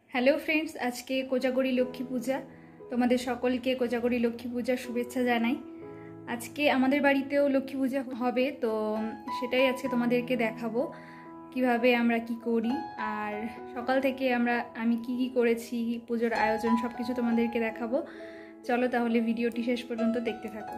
Hello friends, আজকে কোজাগরি লক্ষ্মী পূজা। তোমাদের সকলকে কোজাগরি লক্ষ্মী পূজার শুভেচ্ছা জানাই। আজকে আমাদের বাড়িতেও লক্ষ্মী পূজা হবে, তো সেটাই আজকে তোমাদেরকে দেখাবো কিভাবে আমরা কি করি। আর সকাল থেকে আমি কি করেছি, পুজোর আয়োজন সব কিছু তোমাদেরকে দেখাবো। চলো তাহলে ভিডিওটি শেষ পর্যন্ত দেখতে থাকো।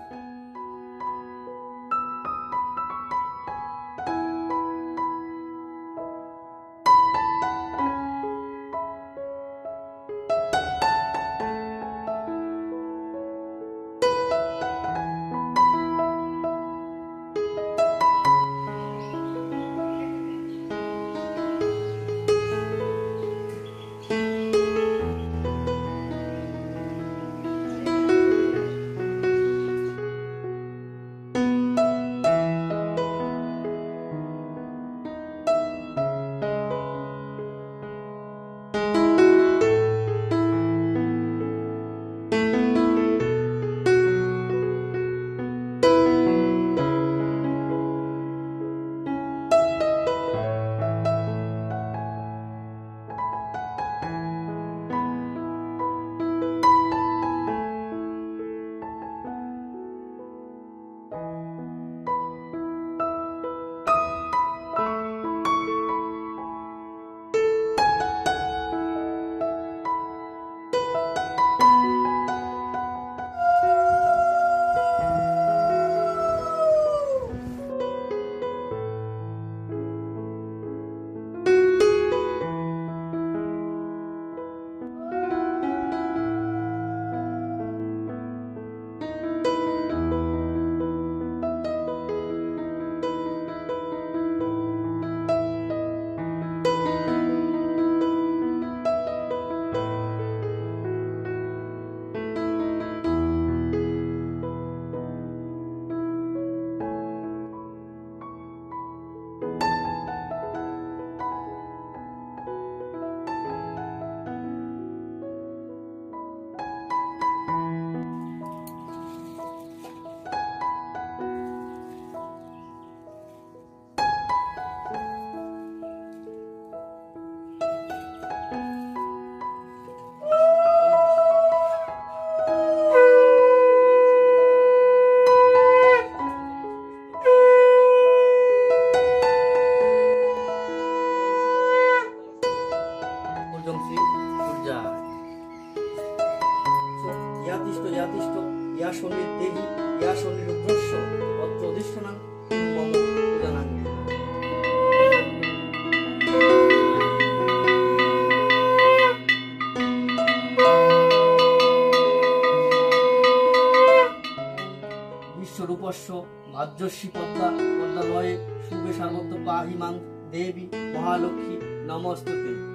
বিশ্বরূপস্য ভাজ্যস্বী পদ্মালয়ে শুভে সর্বত্র পাহি মাং দেবী মহালক্ষ্মী নমস্তুতে।